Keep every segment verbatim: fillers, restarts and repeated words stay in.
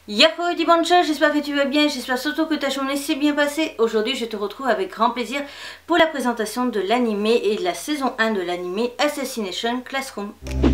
Yahoo Dibancha, j'espère que tu vas bien, j'espère surtout que ta journée s'est bien passée. Aujourd'hui je te retrouve avec grand plaisir pour la présentation de l'animé et de la saison un de l'animé Assassination Classroom.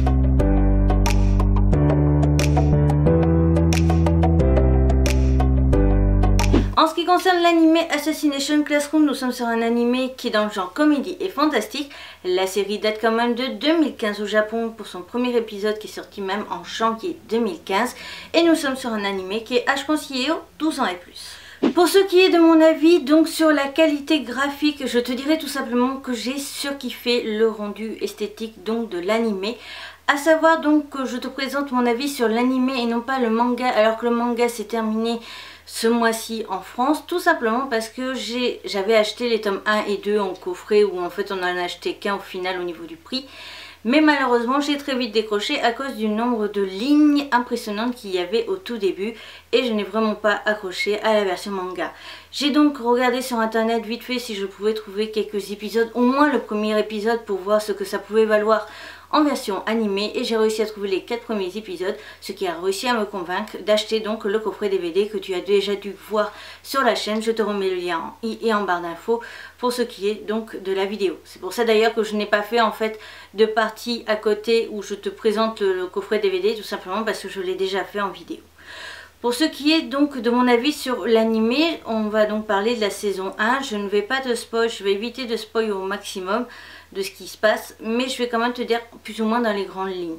En ce qui concerne l'animé Assassination Classroom, nous sommes sur un animé qui est dans le genre comédie et fantastique. La série date quand même de deux mille quinze au Japon pour son premier épisode qui est sorti même en janvier deux mille quinze. Et nous sommes sur un animé qui est âge conseillé aux douze ans et plus. Pour ce qui est de mon avis, donc sur la qualité graphique, je te dirais tout simplement que j'ai surkiffé le rendu esthétique donc de l'animé. A savoir donc que je te présente mon avis sur l'animé et non pas le manga, alors que le manga s'est terminé ce mois-ci en France, tout simplement parce que j'avais acheté les tomes un et deux en coffret, où en fait on en a acheté qu'un au final au niveau du prix. Mais malheureusement j'ai très vite décroché à cause du nombre de lignes impressionnantes qu'il y avait au tout début et je n'ai vraiment pas accroché à la version manga. J'ai donc regardé sur internet vite fait si je pouvais trouver quelques épisodes, au moins le premier épisode pour voir ce que ça pouvait valoir en version animée, et j'ai réussi à trouver les quatre premiers épisodes, ce qui a réussi à me convaincre d'acheter donc le coffret D V D que tu as déjà dû voir sur la chaîne. Je te remets le lien en i et en barre d'infos pour ce qui est donc de la vidéo. C'est pour ça d'ailleurs que je n'ai pas fait en fait de partie à côté où je te présente le, le coffret D V D, tout simplement parce que je l'ai déjà fait en vidéo. Pour ce qui est donc de mon avis sur l'animé, on va donc parler de la saison un. Je ne vais pas te spoil, je vais éviter de spoil au maximum de ce qui se passe, mais je vais quand même te dire plus ou moins dans les grandes lignes.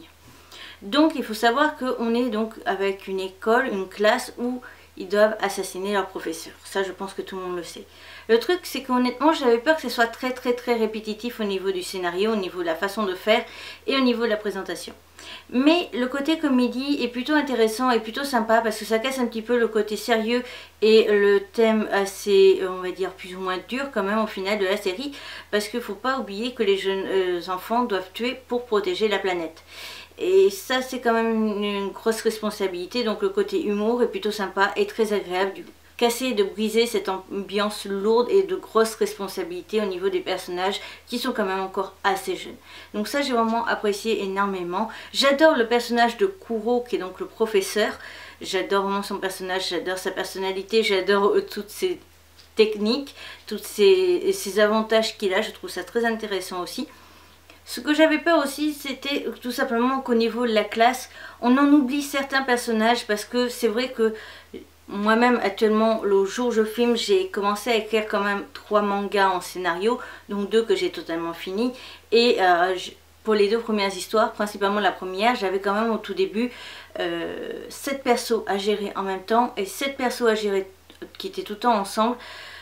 Donc il faut savoir qu'on est donc avec une école, une classe où ils doivent assassiner leur professeur. Ça je pense que tout le monde le sait. Le truc c'est qu'honnêtement j'avais peur que ce soit très très très répétitif au niveau du scénario, au niveau de la façon de faire et au niveau de la présentation. Mais le côté comédie est plutôt intéressant et plutôt sympa parce que ça casse un petit peu le côté sérieux et le thème assez, on va dire, plus ou moins dur quand même au final de la série, parce qu'il ne faut pas oublier que les jeunes euh, enfants doivent tuer pour protéger la planète. Et ça c'est quand même une, une grosse responsabilité, donc le côté humour est plutôt sympa et très agréable du coup. Casser, de briser cette ambiance lourde et de grosses responsabilités au niveau des personnages qui sont quand même encore assez jeunes. Donc ça j'ai vraiment apprécié énormément. J'adore le personnage de Kuro qui est donc le professeur. J'adore vraiment son personnage, j'adore sa personnalité, j'adore euh, toutes ses techniques, tous ces, ces avantages qu'il a. Je trouve ça très intéressant aussi. Ce que j'avais peur aussi, c'était tout simplement qu'au niveau de la classe, on en oublie certains personnages parce que c'est vrai que moi-même actuellement, le jour où je filme, j'ai commencé à écrire quand même trois mangas en scénario, donc deux que j'ai totalement fini. Et euh, pour les deux premières histoires, principalement la première, j'avais quand même au tout début euh, sept persos à gérer en même temps et sept persos à gérer qui étaient tout le temps ensemble.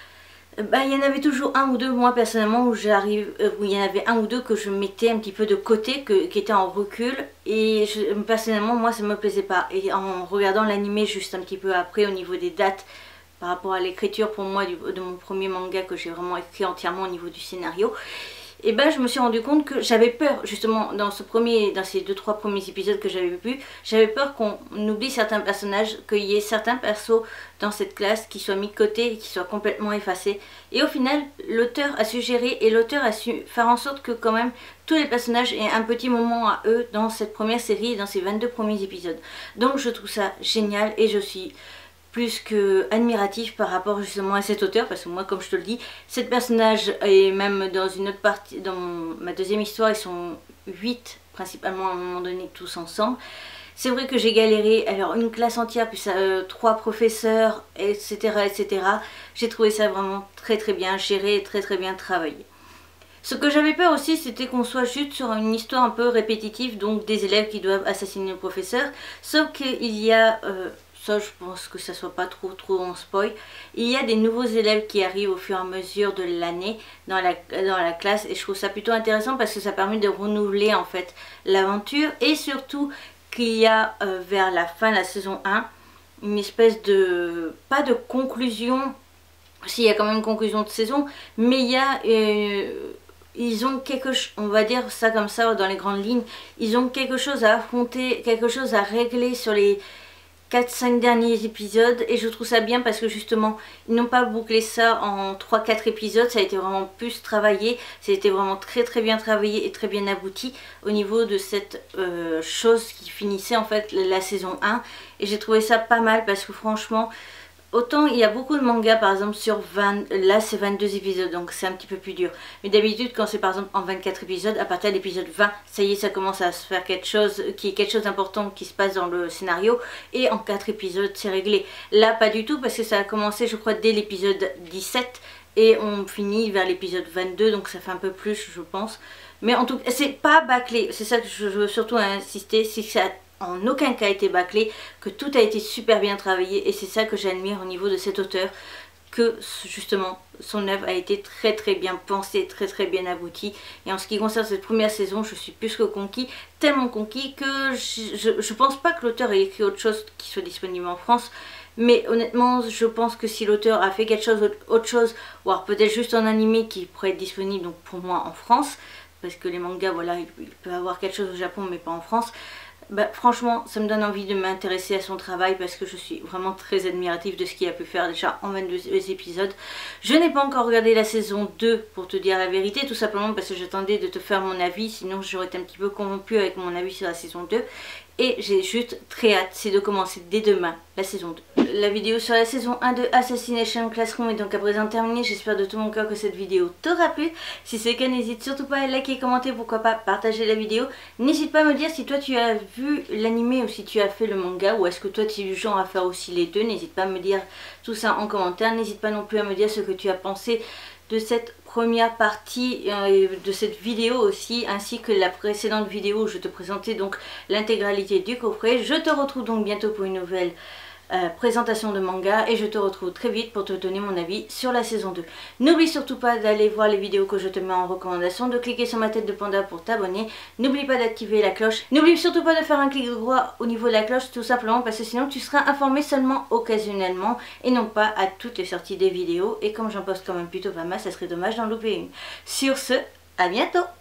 Bah, il y en avait toujours un ou deux, moi personnellement, où j'arrive, euh, où il y en avait un ou deux que je mettais un petit peu de côté, que, qui étaient en recul, et je, personnellement moi ça me plaisait pas. Et en regardant l'animé juste un petit peu après au niveau des dates par rapport à l'écriture pour moi du, de mon premier manga que j'ai vraiment écrit entièrement au niveau du scénario, et ben je me suis rendu compte que j'avais peur justement dans ce premier, dans ces deux trois premiers épisodes que j'avais vu, j'avais peur qu'on oublie certains personnages, qu'il y ait certains persos dans cette classe qui soient mis de côté et qui soient complètement effacés. Et au final l'auteur a su gérer et l'auteur a su faire en sorte que quand même tous les personnages aient un petit moment à eux dans cette première série et dans ces vingt-deux premiers épisodes. Donc je trouve ça génial et je suis plus que admiratif par rapport justement à cet auteur, parce que moi comme je te le dis, cet personnage et même dans une autre partie, dans mon, ma deuxième histoire, ils sont huit principalement à un moment donné tous ensemble. C'est vrai que j'ai galéré, alors une classe entière, puis euh, trois professeurs, et cetera et cetera. J'ai trouvé ça vraiment très très bien géré et très très bien travaillé. Ce que j'avais peur aussi, c'était qu'on soit juste sur une histoire un peu répétitive, donc des élèves qui doivent assassiner le professeur, sauf qu'il y a... Euh, ça je pense que ça soit pas trop trop en spoil, il y a des nouveaux élèves qui arrivent au fur et à mesure de l'année dans la, dans la classe, et je trouve ça plutôt intéressant parce que ça permet de renouveler en fait l'aventure, et surtout qu'il y a euh, vers la fin de la saison un une espèce de, pas de conclusion, s'il y a quand même une conclusion de saison, mais il y a euh, ils ont quelque chose, on va dire ça comme ça dans les grandes lignes, ils ont quelque chose à affronter, quelque chose à régler sur les quatre cinq derniers épisodes et je trouve ça bien parce que justement ils n'ont pas bouclé ça en trois quatre épisodes, ça a été vraiment plus travaillé, ça a été vraiment très très bien travaillé et très bien abouti au niveau de cette euh, chose qui finissait en fait la saison un, et j'ai trouvé ça pas mal parce que franchement autant il y a beaucoup de mangas par exemple sur vingt, là c'est vingt-deux épisodes donc c'est un petit peu plus dur. Mais d'habitude quand c'est par exemple en vingt-quatre épisodes, à partir de l'épisode vingt, ça y est, ça commence à se faire quelque chose qui est quelque chose d'important qui se passe dans le scénario, et en quatre épisodes c'est réglé. Là pas du tout parce que ça a commencé je crois dès l'épisode dix-sept et on finit vers l'épisode vingt-deux, donc ça fait un peu plus je pense. Mais en tout cas c'est pas bâclé, c'est ça que je veux surtout insister, c'est que ça en aucun cas été bâclé, que tout a été super bien travaillé, et c'est ça que j'admire au niveau de cet auteur, que justement son œuvre a été très très bien pensée, très très bien aboutie. Et en ce qui concerne cette première saison, je suis plus que conquis, tellement conquis que je, je, je pense pas que l'auteur ait écrit autre chose qui soit disponible en France. Mais honnêtement, je pense que si l'auteur a fait quelque chose, autre chose, ou alors peut-être juste un animé qui pourrait être disponible donc pour moi en France, parce que les mangas, voilà, il, il peut avoir quelque chose au Japon mais pas en France. Bah, franchement ça me donne envie de m'intéresser à son travail parce que je suis vraiment très admirative de ce qu'il a pu faire déjà en vingt-deux épisodes. Je n'ai pas encore regardé la saison deux pour te dire la vérité, tout simplement parce que j'attendais de te faire mon avis, sinon j'aurais été un petit peu corrompue avec mon avis sur la saison deux. Et j'ai juste très hâte, c'est de commencer dès demain la saison deux. La vidéo sur la saison un de Assassination Classroom est donc à présent terminée. J'espère de tout mon cœur que cette vidéo t'aura plu. Si c'est le cas, n'hésite surtout pas à liker, commenter, pourquoi pas partager la vidéo. N'hésite pas à me dire si toi tu as vu l'animé ou si tu as fait le manga, ou est-ce que toi tu es du genre à faire aussi les deux. N'hésite pas à me dire tout ça en commentaire. N'hésite pas non plus à me dire ce que tu as pensé de cette première partie euh, de cette vidéo aussi, ainsi que la précédente vidéo où je te présentais donc l'intégralité du coffret. Je te retrouve donc bientôt pour une nouvelle euh, présentation de manga, et je te retrouve très vite pour te donner mon avis sur la saison deux. N'oublie surtout pas d'aller voir les vidéos que je te mets en recommandation, de cliquer sur ma tête de panda pour t'abonner. N'oublie pas d'activer la cloche. N'oublie surtout pas de faire un clic droit au niveau de la cloche, tout simplement parce que sinon tu seras informé seulement occasionnellement et non pas à toutes les sorties des vidéos. Et comme j'en poste quand même plutôt pas mal, ça serait dommage d'en louper une. Sur ce, à bientôt!